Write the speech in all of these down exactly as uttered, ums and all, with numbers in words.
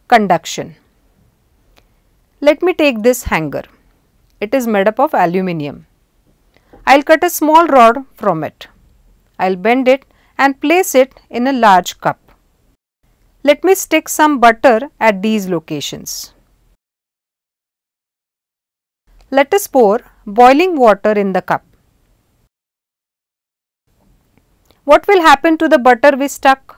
conduction. Let me take this hanger. It is made up of aluminium. I will cut a small rod from it. I will bend it and place it in a large cup. Let me stick some butter at these locations. Let us pour boiling water in the cup. What will happen to the butter we stuck?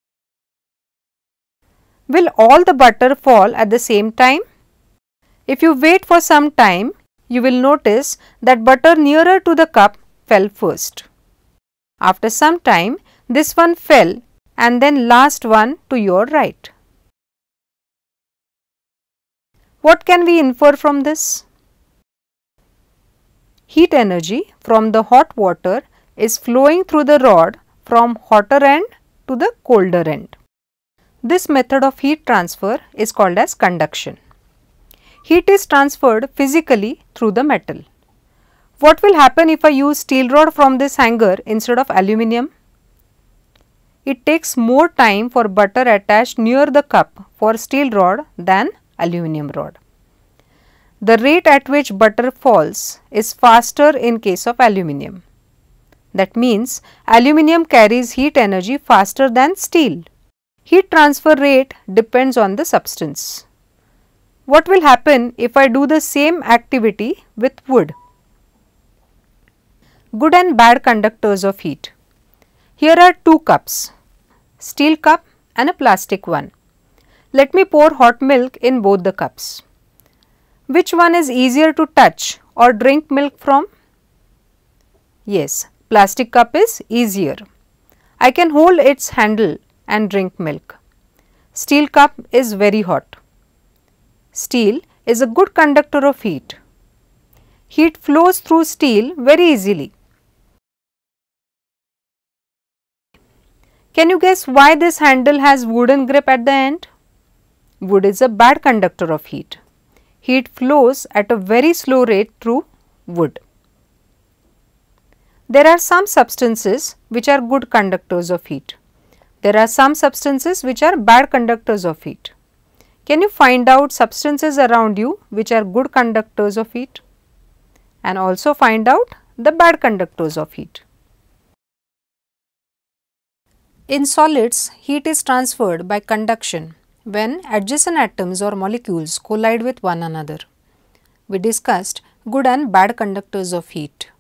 Will all the butter fall at the same time? If you wait for some time, you will notice that butter nearer to the cup fell first. After some time, this one fell and then last one to your right. What can we infer from this? Heat energy from the hot water is flowing through the rod from hotter end to the colder end. This method of heat transfer is called as conduction. Heat is transferred physically through the metal. What will happen if I use steel rod from this hanger instead of aluminium? It takes more time for butter attached near the cup for steel rod than aluminium rod. The rate at which butter falls is faster in case of aluminium. That means aluminium carries heat energy faster than steel. Heat transfer rate depends on the substance. What will happen if I do the same activity with wood? Good and bad conductors of heat. Here are two cups, steel cup and a plastic one. Let me pour hot milk in both the cups. Which one is easier to touch or drink milk from? Yes, plastic cup is easier. I can hold its handle and drink milk. Steel cup is very hot. Steel is a good conductor of heat. Heat flows through steel very easily. Can you guess why this handle has wooden grip at the end? Wood is a bad conductor of heat. Heat flows at a very slow rate through wood. There are some substances which are good conductors of heat. There are some substances which are bad conductors of heat. Can you find out substances around you which are good conductors of heat? And also find out the bad conductors of heat. In solids, heat is transferred by conduction when adjacent atoms or molecules collide with one another. We discussed good and bad conductors of heat.